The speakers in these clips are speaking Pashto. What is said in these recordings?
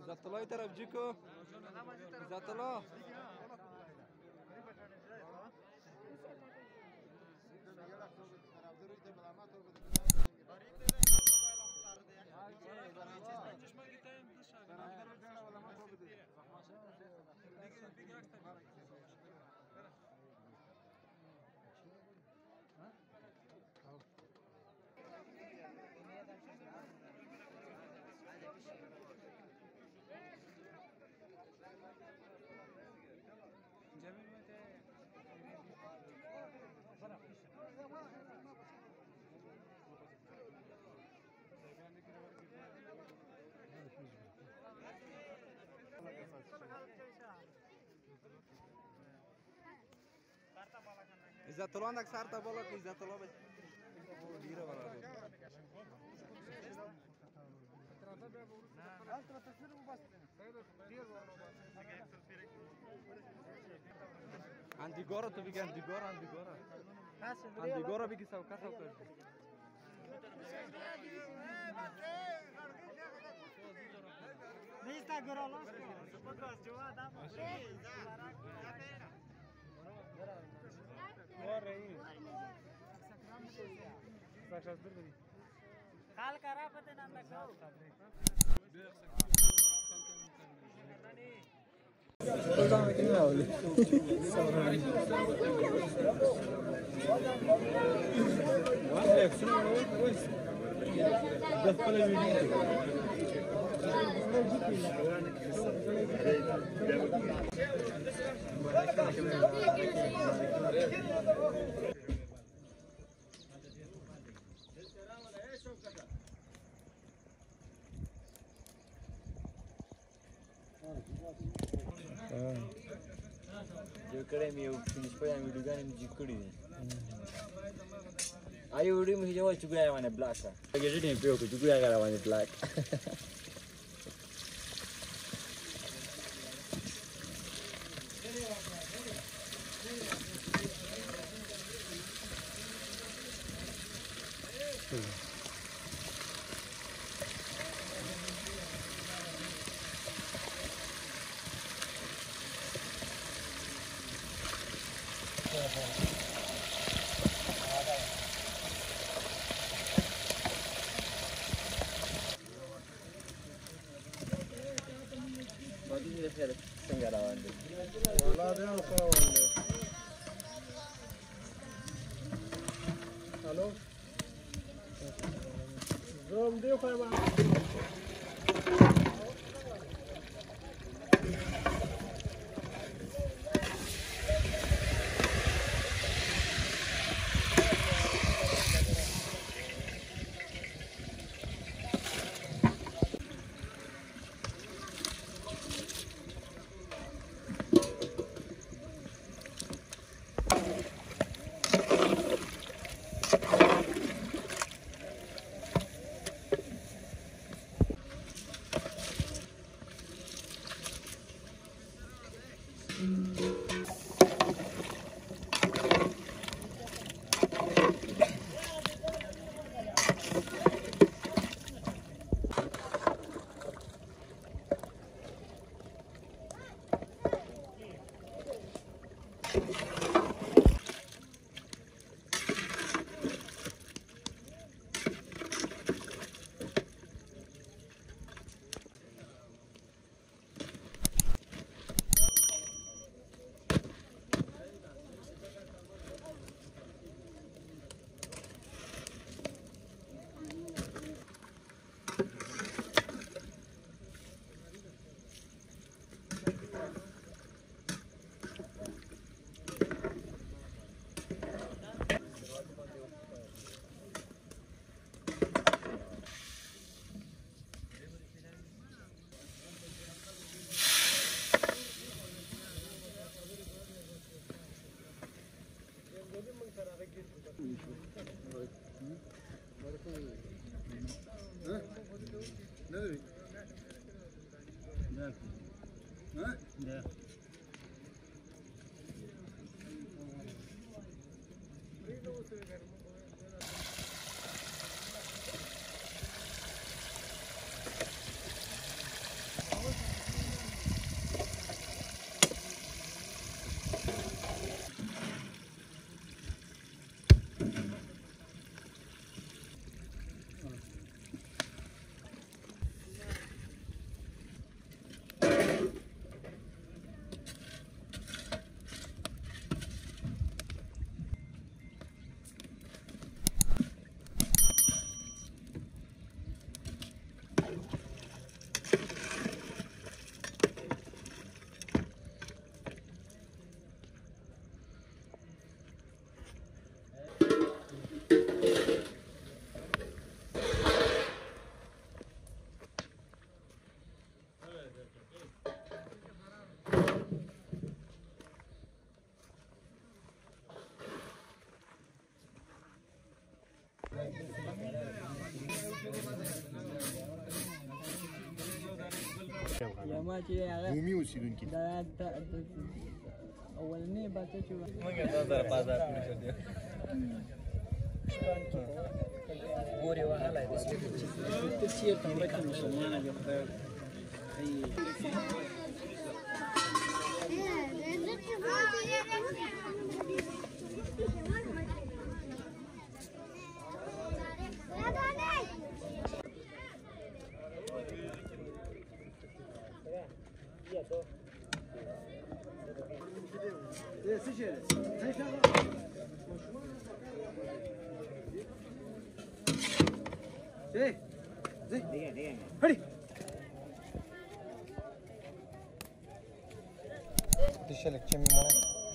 Zatılay tarafcıko. Zatıla. Zatılay nak sarta bolak ni zatılay. Dira var. Antigora tu bikin Antigora. Antigora bikin kau kasau kau. Ni sta gorolos. Podraz joa da. Hal kara pate na lagao. जो करे me finish पे आम्ही दुकान में जिकडी आई उडी मी जेव्हा चुकल्या वाने ब्लॅक का गेट नाही पे चुकल्या करा वाने black Hello? Zoom deu para lá. ما چې هغه عمومي اوسیدونکي دا اولنې بچه چې موږ یې 2015 کې شو دی ګوري وهله دې چې چیرته ورکه مسلمانه دي خدای تشلك كم مرة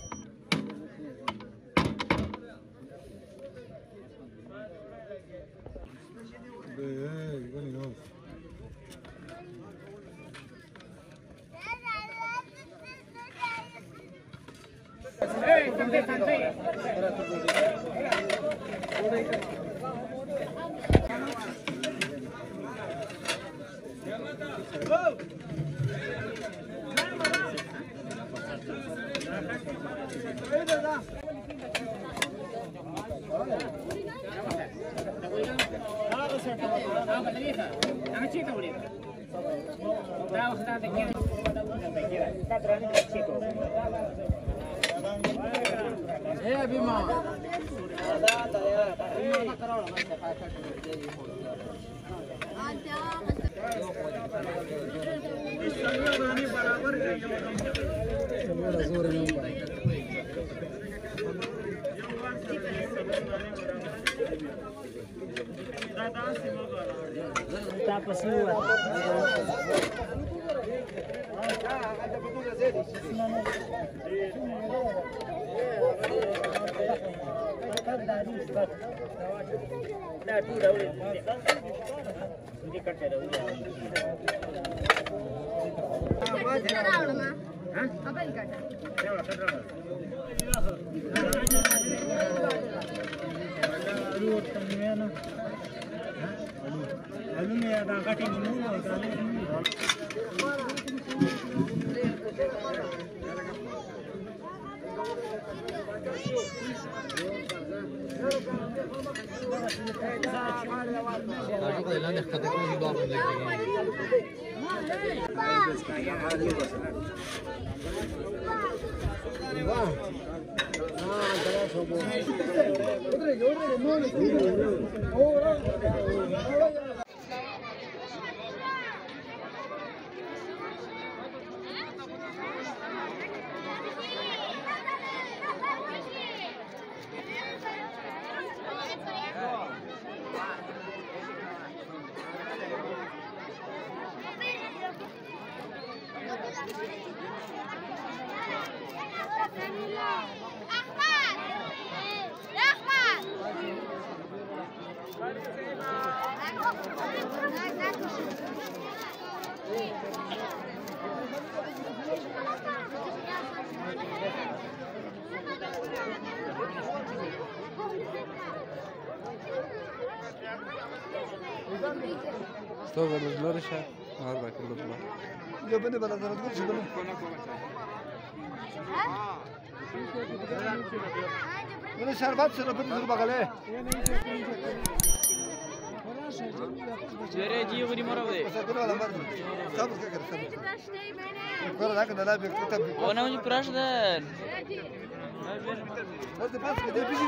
Sto per lo sblorcia? Guarda che lo sblorcia. Io prendo per la traduzione ci non شربت شده بده زیر بغله چهره جی غنی مرا بده بس ولا مرد صبر كده صبر كده لكن لا بيكتب انا مش براش ده بس بس كده بيجي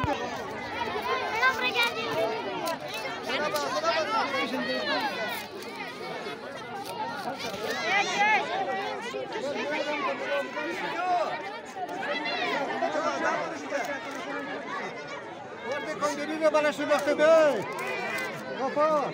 Guarda con Divino para su nostro bene. Papà.